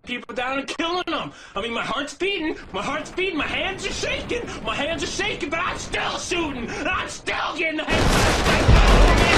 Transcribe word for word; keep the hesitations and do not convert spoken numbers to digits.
people down and killing them. I mean, my heart's beating, my heart's beating, my hands are shaking, my hands are shaking, but I'm still shooting, and I'm still getting the headshots.